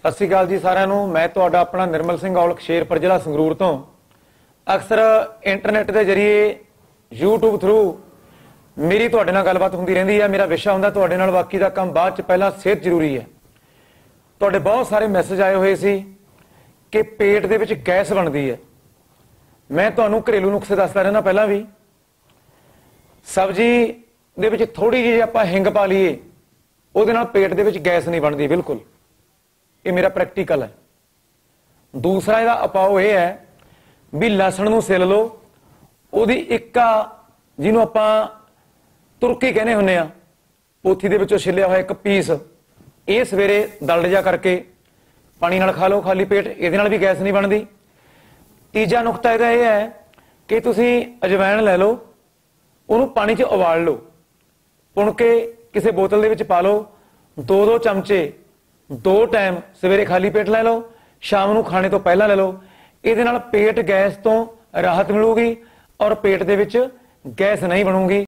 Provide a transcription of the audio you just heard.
ਸਤਿ ਸ਼੍ਰੀ ਅਕਾਲ ਜੀ ਸਾਰਿਆਂ ਨੂੰ। मैं ਤੁਹਾਡਾ ਆਪਣਾ ਨਿਰਮਲ ਸਿੰਘ ਔਲਖ ਸ਼ੇਰਪੁਰ ਜ਼ਿਲ੍ਹਾ ਸੰਗਰੂਰ ਤੋਂ। ਅਕਸਰ ਇੰਟਰਨੈਟ ਦੇ ਜ਼ਰੀਏ YouTube ਥਰੂ ਮੇਰੀ ਤੁਹਾਡੇ ਨਾਲ ਗੱਲਬਾਤ ਹੁੰਦੀ ਰਹਿੰਦੀ ਹੈ। ਮੇਰਾ ਵਿਸ਼ਾ ਹੁੰਦਾ ਤੁਹਾਡੇ ਨਾਲ, ਬਾਕੀ ਦਾ ਕੰਮ ਬਾਅਦ ਚ, ਪਹਿਲਾਂ ਸਿਹਤ ਜ਼ਰੂਰੀ ਹੈ। ਤੁਹਾਡੇ ਬਹੁਤ ਸਾਰੇ ਮੈਸੇਜ ਆਏ ਹੋਏ ਸੀ ਕਿ ਪੇਟ ਦੇ ਵਿੱਚ ਗੈਸ ਬਣਦੀ ਹੈ। ਮੈਂ ਤੁਹਾਨੂੰ ਘਰੇਲੂ ਨੁਸਖੇ ਦੱਸਦਾ ਰਹਿਣਾ। ਪਹਿਲਾਂ ਵੀ ਸਬਜ਼ੀ ਦੇ ਵਿੱਚ ਥੋੜੀ ਜਿਹੀ ਆਪਾਂ ਹਿੰਗ ਪਾ ਲਈਏ, ਉਹਦੇ ਨਾਲ ਪੇਟ ਦੇ ਵਿੱਚ ਗੈਸ ਨਹੀਂ ਬਣਦੀ ਬਿਲਕੁਲ। ਇਹ ਮੇਰਾ ਪ੍ਰੈਕਟੀਕਲ ਹੈ। ਦੂਸਰਾ ਇਹਦਾ ਉਪਾਅ ਇਹ ਹੈ ਵੀ ਲਸਣ ਨੂੰ ਸਿਲ ਲਓ, ਉਹਦੀ ਇੱਕਾ ਜਿਹਨੂੰ ਆਪਾਂ ਤੁਰਕੀ ਕਹਿੰਦੇ ਹੁੰਦੇ ਆ, ਪੋਥੀ ਦੇ ਵਿੱਚੋਂ ਛਿੱਲਿਆ ਹੋਇਆ ਇੱਕ ਪੀਸ, ਇਹ ਸਵੇਰੇ ਦਲੜ ਜਾ ਕਰਕੇ ਪਾਣੀ ਨਾਲ ਖਾ ਲਓ ਖਾਲੀ ਪੇਟ। ਇਹਦੇ ਨਾਲ ਵੀ ਗੈਸ ਨਹੀਂ ਬਣਦੀ। ਤੀਜਾ ਨੁਕਤਾ ਇਹਦਾ ਇਹ ਹੈ ਕਿ ਤੁਸੀਂ ਅਜਵਾਇਣ ਲੈ ਲਓ, ਉਹਨੂੰ ਪਾਣੀ 'ਚ ਉਬਾਲ ਲਓ, ਪੁਣ ਕੇ ਕਿਸੇ ਬੋਤਲ ਦੇ ਵਿੱਚ ਪਾ ਲਓ। 2-2 ਚਮਚੇ 2 ਟਾਈਮ ਸਵੇਰੇ ਖਾਲੀ ਪੇਟ ਲੈ ਲਓ, ਸ਼ਾਮ ਨੂੰ ਖਾਣੇ ਤੋਂ ਪਹਿਲਾਂ ਲੈ ਲਓ। ਇਹਦੇ ਨਾਲ ਪੇਟ ਗੈਸ ਤੋਂ ਰਾਹਤ ਮਿਲੂਗੀ ਔਰ ਪੇਟ ਦੇ ਵਿੱਚ ਗੈਸ ਨਹੀਂ ਬਣੂਗੀ।